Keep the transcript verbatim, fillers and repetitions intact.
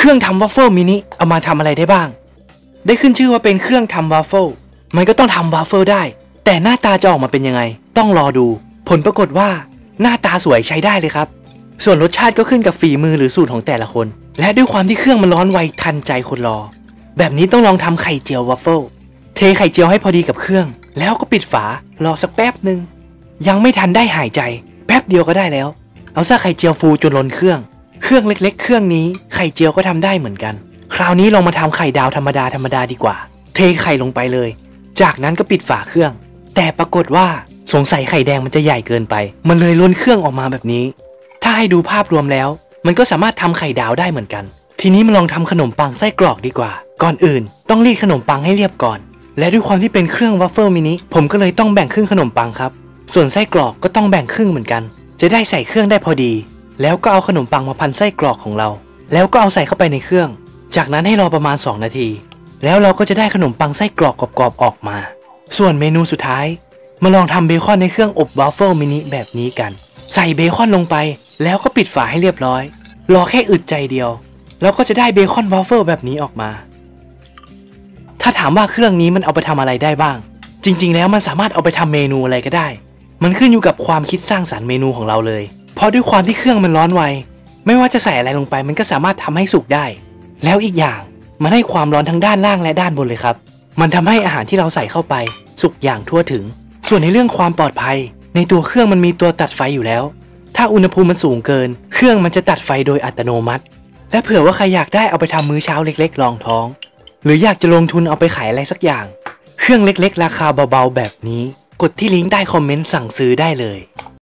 รื่องทำวัฟเฟิลมินิเอามาทำอะไรได้บ้างได้ขึ้นชื่อว่าเป็นเครื่องทำวัฟเฟิลมันก็ต้องทำวัฟเฟิลได้แต่หน้าตาจะออกมาเป็นยังไงต้องรอดูผลปรากฏว่าหน้าตาสวยใช้ได้เลยครับส่วนรสชาติก็ขึ้นกับฝีมือหรือสูตรของแต่ละคนและด้วยความที่เครื่องมันร้อนไวทันใจคนรอแบบนี้ต้องลองทำไข่เจียววัฟเฟิลเทไข่เจียวให้พอดีกับเครื่องแล้วก็ปิดฝารอสักแป๊บหนึ่งยังไม่ทันได้หายใจแป๊บเดียวก็ได้แล้วเอาซะไข่เจียวฟูจนล้นเครื่องเครื่องเล็กๆเครื่องนี้ไข่เจียวก็ทำได้เหมือนกันคราวนี้ลองมาทำไข่ดาวธรรมดาธรรมดาดีกว่าเทไข่ลงไปเลยจากนั้นก็ปิดฝาเครื่องแต่ปรากฏว่าสงสัยไข่แดงมันจะใหญ่เกินไปมันเลยล้นเครื่องออกมาแบบนี้ถ้าให้ดูภาพรวมแล้วมันก็สามารถทำไข่ดาวได้เหมือนกันทีนี้มาลองทำขนมปังไส้กรอกดีกว่าก่อนอื่นต้องรีดขนมปังให้เรียบก่อนและด้วยความที่เป็นเครื่องวัฟเฟิลมินิผมก็เลยต้องแบ่งครึ่งขนมปังครับส่วนไส้กรอกก็ต้องแบ่งครึ่งเหมือนกันจะได้ใส่เครื่องได้พอดีแล้วก็เอาขนมปังมาพันไส้กรอกของเราแล้วก็เอาใส่เข้าไปในเครื่องจากนั้นให้รอประมาณสองนาทีแล้วเราก็จะได้ขนมปังไส้กรอกกรอบๆออกมาส่วนเมนูสุดท้ายมาลองทำเบคอนในเครื่องอบวัฟเฟิลมินิแบบนี้กันใส่เบคอนลงไปแล้วก็ปิดฝาให้เรียบร้อยรอแค่อึดใจเดียวแล้วก็จะได้เบคอนวัฟเฟิลแบบนี้ออกมาถ้าถามว่าเครื่องนี้มันเอาไปทำอะไรได้บ้างจริงๆแล้วมันสามารถเอาไปทำเมนูอะไรก็ได้มันขึ้นอยู่กับความคิดสร้างสรรค์เมนูของเราเลยเพราะด้วยความที่เครื่องมันร้อนไวไม่ว่าจะใส่อะไรลงไปมันก็สามารถทำให้สุกได้แล้วอีกอย่างมันให้ความร้อนทั้งด้านล่างและด้านบนเลยครับมันทำให้อาหารที่เราใส่เข้าไปสุกอย่างทั่วถึงส่วนในเรื่องความปลอดภัยในตัวเครื่องมันมีตัวตัดไฟอยู่แล้วถ้าอุณหภูมิมันสูงเกินเครื่องมันจะตัดไฟโดยอัตโนมัติและเผื่อว่าใครอยากได้เอาไปทำมื้อเช้าเล็กๆรองท้องหรืออยากจะลงทุนเอาไปขายอะไรสักอย่างเครื่องเล็กๆราคาเบาๆแบบนี้กดที่ลิงก์ใต้คอมเมนต์สั่งซื้อได้เลย